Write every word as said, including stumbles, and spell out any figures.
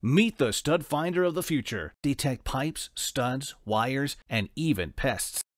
Meet the stud finder of the future. Detect pipes, studs, wires, and even pests.